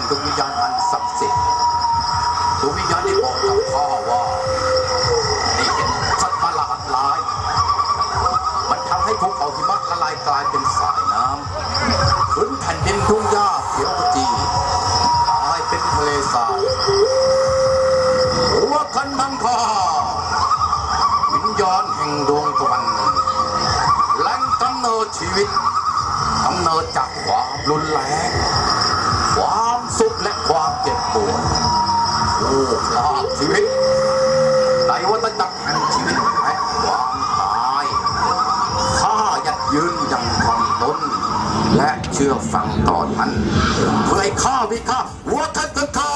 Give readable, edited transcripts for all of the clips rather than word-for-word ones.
ดวงวิญญาณอันศักดิ์สิทธิ์ดวงวิญญาณได้บอกกับข้าว่าได้เห็นสัตว์ประหลาดหลายมันทำให้ภูเขาหิมะละลายกลายเป็นสายน้ำพื้นแผ่นดินทุ่งหญ้าเขียวขจีกลายเป็นทะเลทรายหัวคันบังคาวิญญาณแห่งดวงตะวันหนึ่งแหล่งกำเนิดชีวิตกำเนิดจากความรุนแรงความสุขและความเจ็บปวดโอ้ลาภชีวิตในวัฏจักรแห่งชีวิตและความตายข้ายัดยืนยังทำตนและเชื่อฟังต่อท่านเพื่อให้ข้าวิฆาหัวทัดกันข้า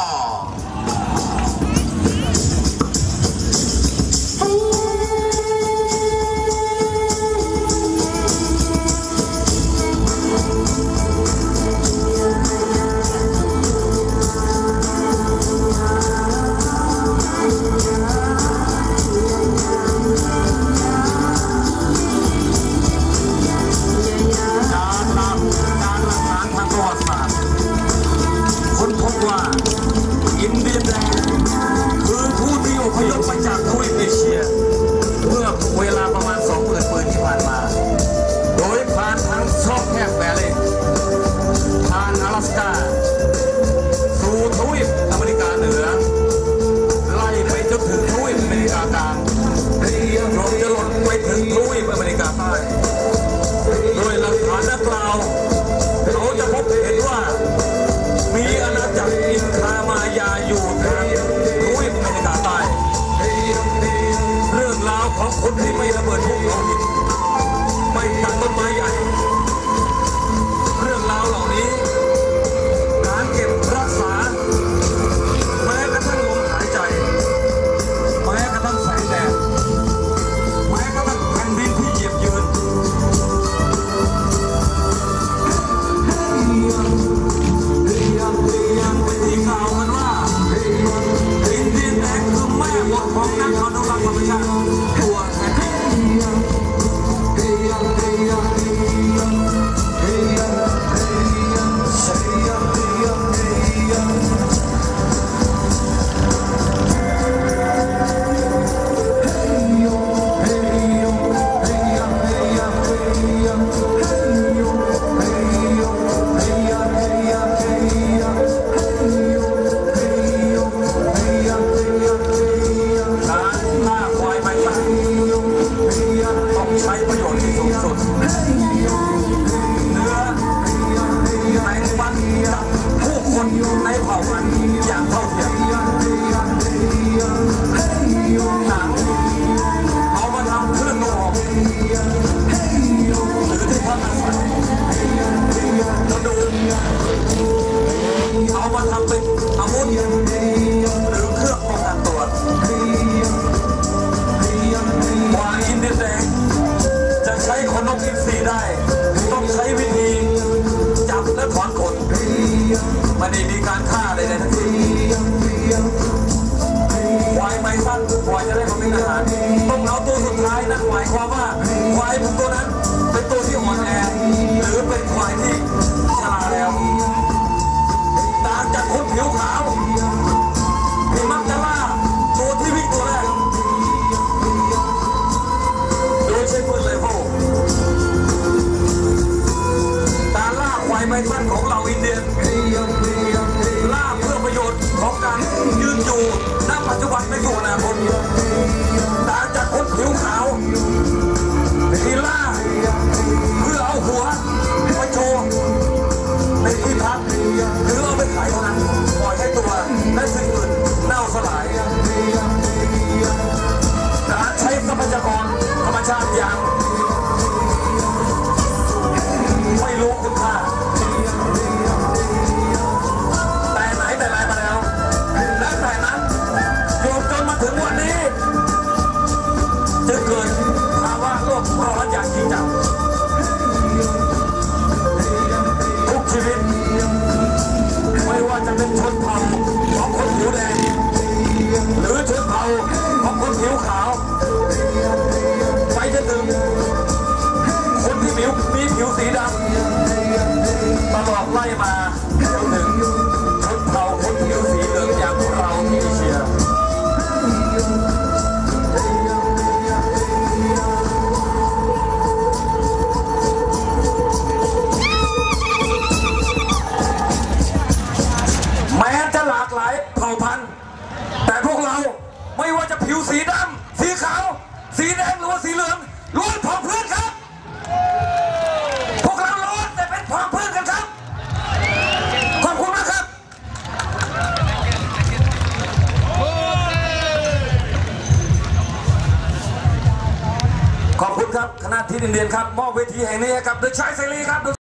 อินเดียแดงคือผู้ที่อพยพมาจากทวีปเอเชียเมื่อเวลาประมาณ20,000 ปีที่ผ่านมาโดยผ่านทางช่องแคบแบริ่งผ่าน阿拉斯ก้าสู่ทวีปอเมริกาเหนือไล่ไปจนถึงทวีปอเมริกากลางรวมจะหล่นไปถึงทวีปอเมริกาใต้โดยหลักฐานดังกล่าวเขาจะพบเห็นว่ามีอาณาจักรอินคามายาอยู่ทางทวีปอเมริกาใต้เรื่องราวของคนที่ไม่ระเบิดภูเขาหินไม่ตัดต้นไม้ใหญ่เรื่องราวเหล่านี้การเก็บรักษาแม้กระทั่งลมหายใจแม้กระทั่งแสงแดดแม้กระทั่งแผ่นดินที่เหยียบยืนเป็นที่กล่าวกันว่าอินเดียแดงคือแม่บทของนักอนุรักษ์ธรรมชาติตัวแทนใช้ประโยชน์ที่สูงสุดเนื้อแบ่งปันกับผู้คนในเผ่าพันธุ์อย่างเท่าเทียมหนังเอามาทำเครื่องนุ่งห่มหรือที่พักอาศัยกระดูกเอามาทำเป็นอาวุธหรือเครื่องป้องกันตัวกว่าอินเดียแดงจะใช้ขนนกอินทรีได้ต้องใช้วิธีจับและถอนขนไม่ได้มีการฆ่าใดๆทั้งสิ้นควายไม่สั้นควายจะได้มาเป็นอาหารต้องเอาตัวสุดท้ายนั่นหมายความว่าควายตัวนั้นเป็นตัวที่อ่อนแอหรือเป็นควายที่ชราแล้วต่างจากคนผิวขาวที่มักจะล่าตัวที่วิ่งตัวแรกโดยใช้ปืนไรเฟิลการล่าควายไม้สั้นของเหล่าอินเดียนล่าเพื่อประโยชน์ของการยืนอยู่ณปัจจุบันไม่สู่อนาคตต่างจากคนผิวขาวที่ล่าเพื่อเอาหัวไปโชว์ในที่พักหรือเอาไปขายเท่านั้นปล่อยให้ตัวและสิ่งอื่นเน่าสลายการใช้ทรัพยากรธรรมชาติอย่างไม่รู้คุณค่าแต่ไหนแต่ไรมาแล้วและแต่นั้นจนมาถึงวันนี้จะเกิดภาวะโลกร้อนอย่างจริงจังทุกชีวิตไม่ว่าจะเป็นชนเผ่าของคนผิวแดงหรือชนเผ่าของคนผิวขาวไปจนถึงคนที่มีผิวสีดำตลอดไล่มาจนถึงขอบคุณครับคณะที่ดินเรียนครับมอบเวทีแห่งนี้ให้กับเด็กชายเสรีครับ